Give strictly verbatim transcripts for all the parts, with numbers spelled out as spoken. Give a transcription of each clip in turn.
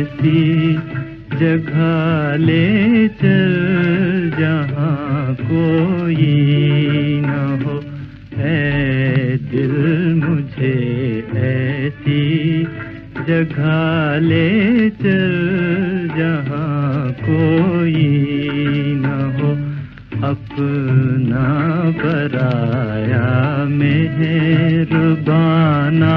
ऐसी जगह ले चल जहाँ कोई न हो। ऐ दिल मुझे ऐसी जगह ले चल जहाँ कोई न हो। अपना पराया मेहरबाना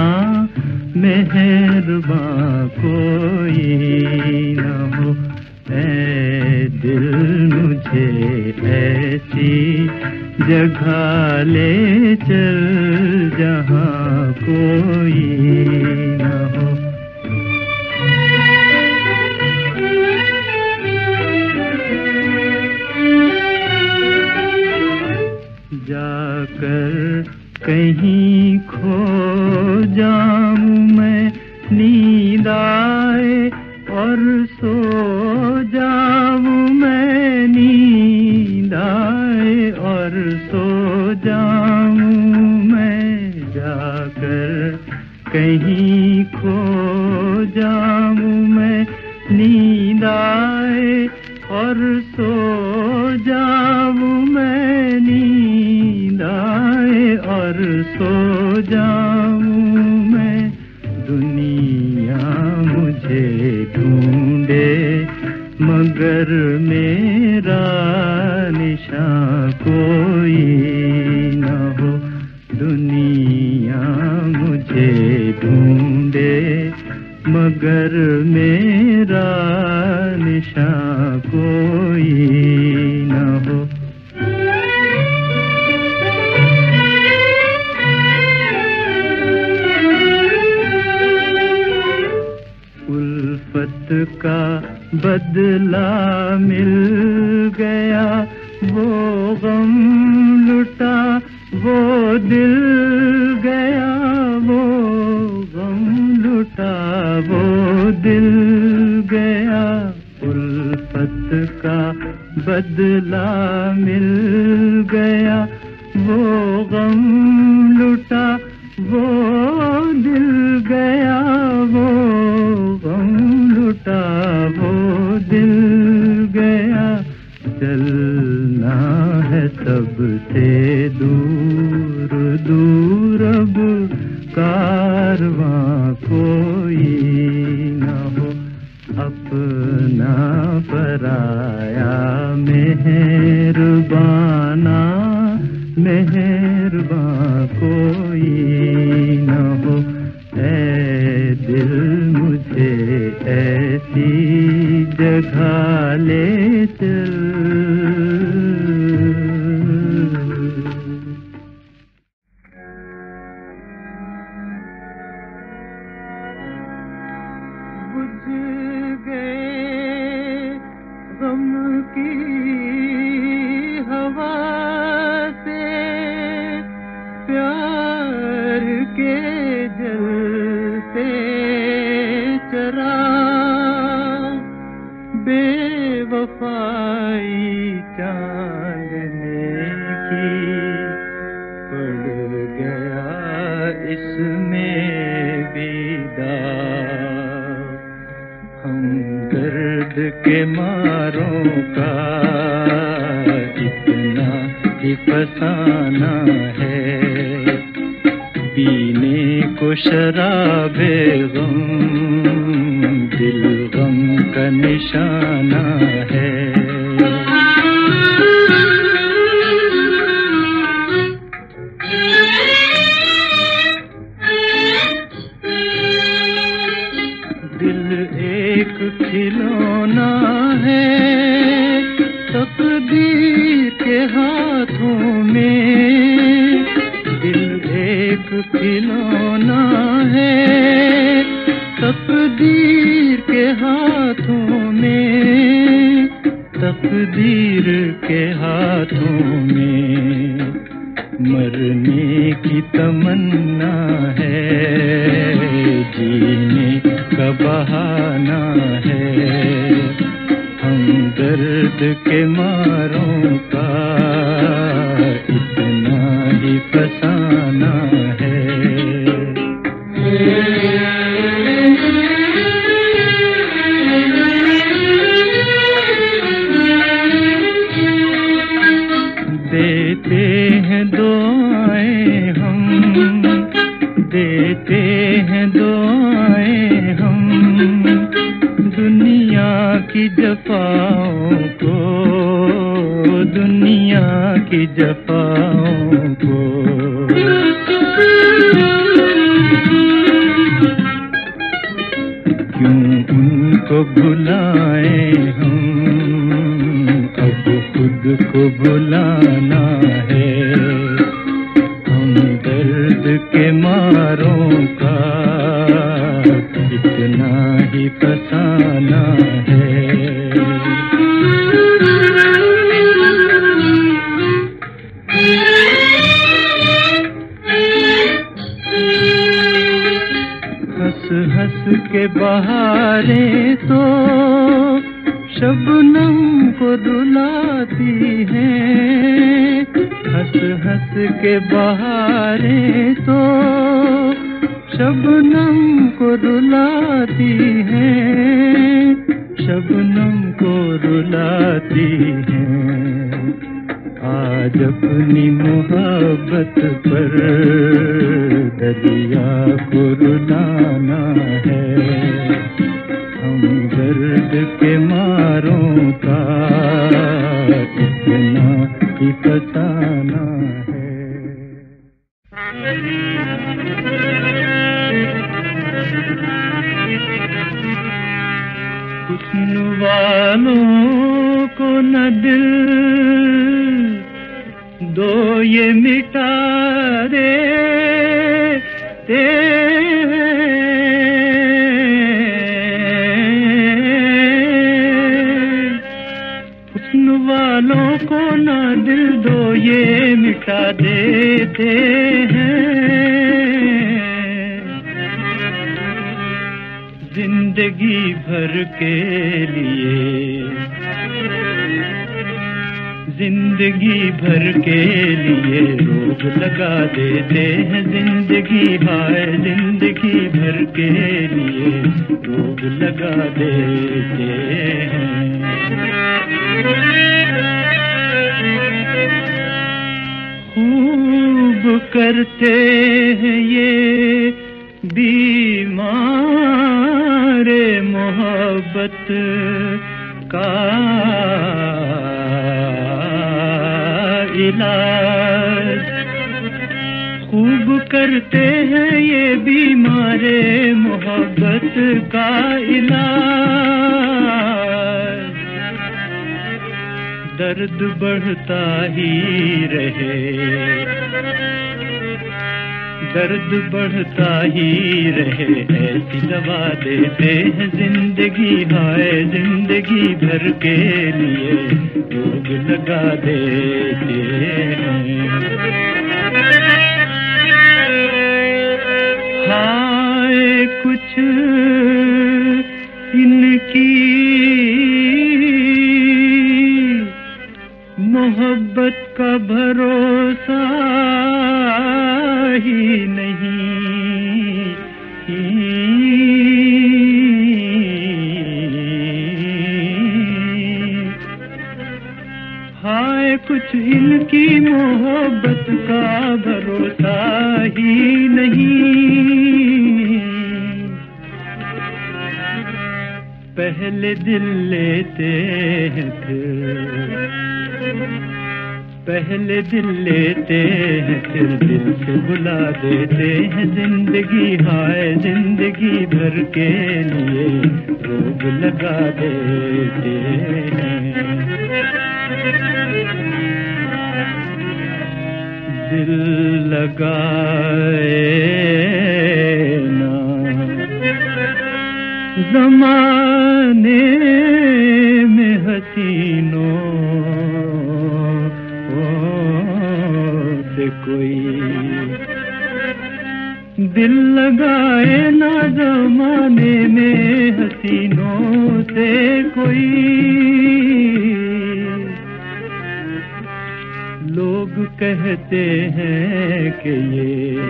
मेहरबान कोई न हो। ऐ दिल मुझे ऐसी जगह ले चल जहाँ कोई न हो। जाकर कहीं खो जाऊं मैं नींद आए और सो जाऊं मैं नींद आए और सो जाऊं मैं। जाकर कहीं खो जाऊं मैं नींद आए और सो जाऊं मैं नींद आए और सो जाऊं मैं। दुनिया मुझे ढूंढे मगर मेरा निशान कोई न हो। दुनिया मुझे ढूंढे मगर मेरा निशान कोई न हो। उल्फत का बदला मिल गया वो गम लुटा वो दिल गया वो गम लुटा वो दिल गया। उल्फत का बदला मिल गया वो गम लुटा वो दिल गया वो गम लुटा वो दिल गया। चलना है सबसे दूर दूर अब कारवां कोई न हो। अपना पराया मेहरबाना मेहरबान कोई न हो। ऐ दिल मुझे ऐसी जगह ले चल। के मारों का इतना ही फसाना है। पीने को शराबे गम दिल गम का निशाना है। खिलौना है तकदीर के हाथों में। दिल एक खिलौना है तकदीर के हाथों में। तकदीर के हाथों में मरने की तमन्ना है। जीने का बहाना है। हम दर्द के मारों का इतना ही फसाना है। दुनिया की जफाओं को, दुनिया की जफाओं को। क्यों उनको भुलाए हम, अब खुद को भुलाना है। हम दर्द के मारों का इतना ही फसाना है। हंस हंस के बहारे तो शबनम को रुलाती हैं। हंस हंस के बहारे तो शबनम को रुलाती हैं, शबनम को रुलाती हैं। आज अपनी मोहब्बत पर दरिया को रुलाना है। हम दर्द के मारों का इतना ही फसाना है। हुस्न वालों को न दिल दो ये मिटा देते हैं। हुस्न वालों को न दिल दो ये मिटा देते हैं। जिंदगी भर के लिए, जिंदगी भर के लिए रोग लगा देते हैं। जिंदगी हाय जिंदगी भर के लिए रोग लगा देते हैं। खूब करते हैं ये बीमार मोहब्बत का इलाज। खूब करते हैं ये बीमारे मोहब्बत का इलाज। दर्द बढ़ता ही रहे, दर्द बढ़ता ही रहे, ऐसी दवा देते हैं। जिंदगी हाय जिंदगी भर के लिए रोग लगा देते हैं। हाय कुछ इनकी मोहब्बत का भरोसा ही नहीं। हाय कुछ इनकी मोहब्बत का भरोसा ही नहीं। पहले दिल लेते हैं फिर, पहले दिल लेते हैं फिर दिल से बुला देते हैं। जिंदगी हाय जिंदगी भर के लिए रोग लगा देते हैं। दिल लगाए ना ज़माने में हसीनों से कोई, दिल लगाए ना ज़माने में हसीनों से कोई। लोग कहते हैं कि ये,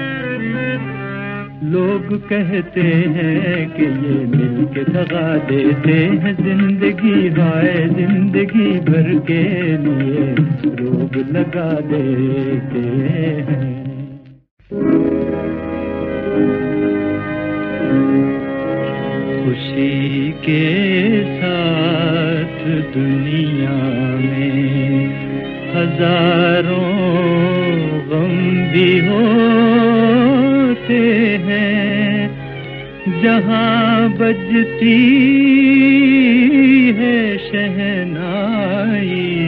लोग कहते हैं कि ये मिलके दगा देते हैं। जिंदगी हाय जिंदगी भर के लिए रोग लगा देते हैं। खुशी किसी के साथ दुनिया में हजारों गम भी होते हैं, जहां बजती है शहनाई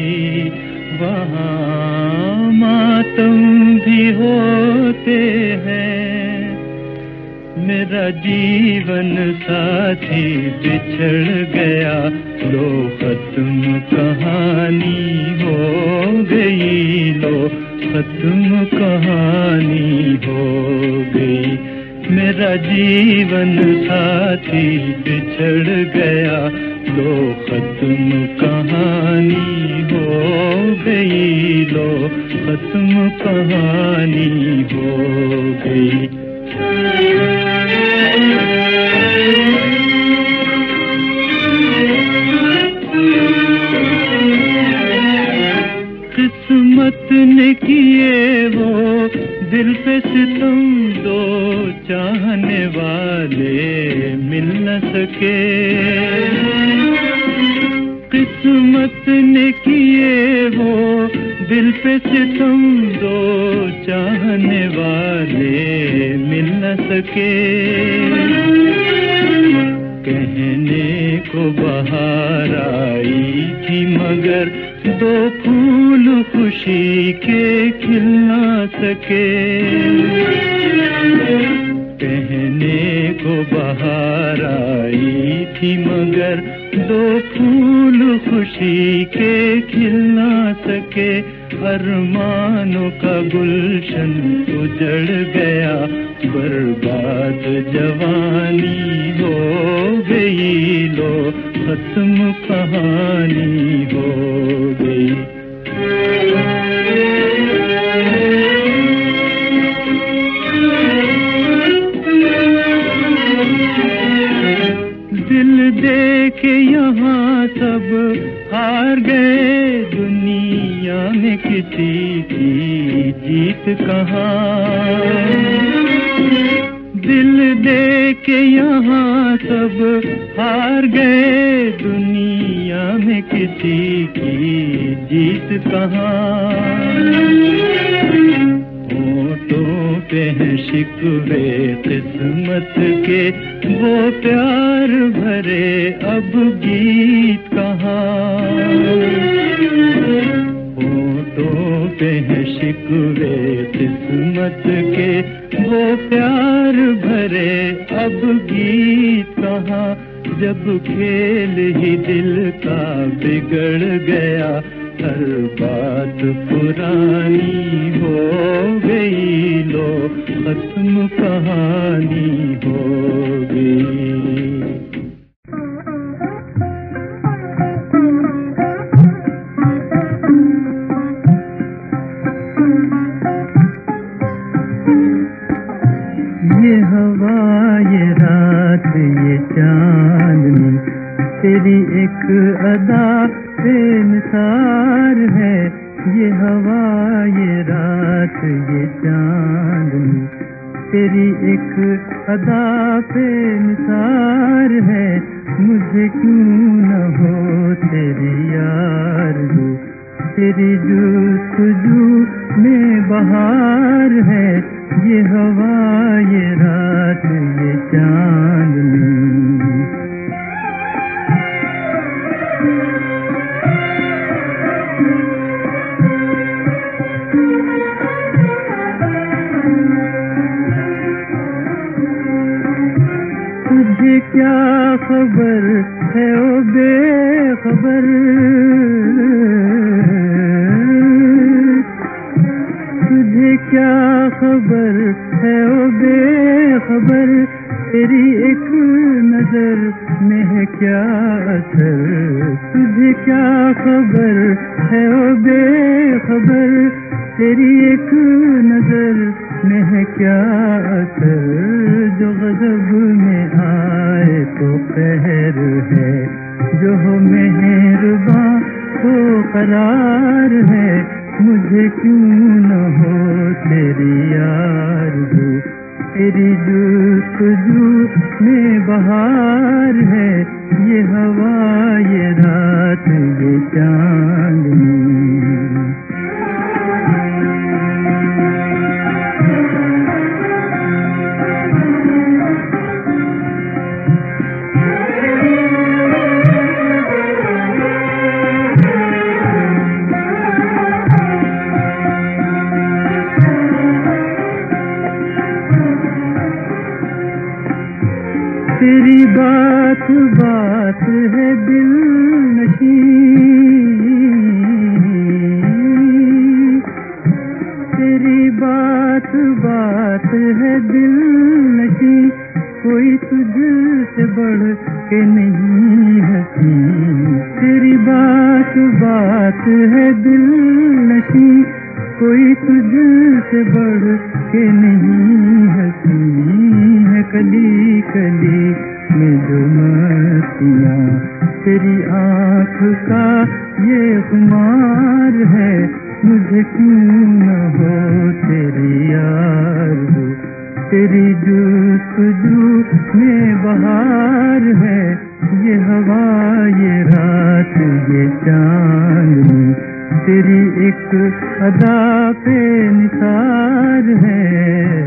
वहां मातम भी होते हैं। मेरा जीवन साथी बिछड़ गया, लो खत्म कहानी हो गई, लो खत्म कहानी हो गई। मेरा जीवन साथी बिछड़ गया, लो खत्म कहानी हो गई, लो खत्म कहानी हो गई। किस्मत ने किए वो दिल पे सितम, दो चाहने वाले मिल न सके। किस्मत ने किए वो दिल पे सितम, दो चाहने वाले मिल न सके। कहने को बहार आई थी मगर दो फूल खुशी के खिल ना सके। कहने को बहार आई थी मगर दो फूल खुशी के खिल ना सके। अरमानों का गुलशन उजड़ गया, बर्बाद जवानी हो गई, लो खत्म कहानी हो गई। दिल दे के यहाँ सब हार गए, दुनिया में किसी की जीत कहाँ। दिल दे के यहाँ सब हार गए, दुनिया में किसी की जीत कहाँ। होठों पे हैं शिकवे किस्मत के, वो प्यार भरे अब गीत कहाँ। होठों पे हैं शिकवे किस्मत के, वो प्यार भरे अब गीत कहाँ। जब खेल ही दिल का बिगड़ गया, हर बात पुरानी हो गई, लो खत्म कहानी हो गई। ये हवा ये रात ये चांदनी, तेरी एक अदा बेमिसाल है। ये हवा ये रात ये चांदनी, तेरी एक अदा बेमिसाल है। मुझे क्यों न हो तेरी आरज़ू, तेरी जुस्तजू में बहार है। ये हवा ये रात ये चांदनी। तुझे क्या खबर है ओ बेखबर, तुझे क्या खबर है ओ बेखबर। तेरी एक नजर में है क्या असर, तुझे क्या खबर है ओ बेखबर। तेरी एक नजर में है क्या असर, जो गजब में आए तो कहर है, जो हो मेहरबां तो करार है। मुझे क्यों न हो तेरी आरज़ू, तेरी जुस्तजू में बहार है, ये हवा ये रात ये चांदनी। तेरी बात बात है दिल नशी, तेरी बात बात है दिल नशी, कोई तुझसे बढ़ के नहीं हंसी। तेरी बात बात है दिल नशी, कोई तुझसे बढ़ के नहीं हंसी है। कली कली में जो मस्तियाँ तेरी आँख का ये खुमार है, मुझे क्यों न हो तेरी आरज़ू। तेरी जुस्तजू में बहार है, ये हवा ये रात ये चांदनी। तेरी एक अदा पे निसार है।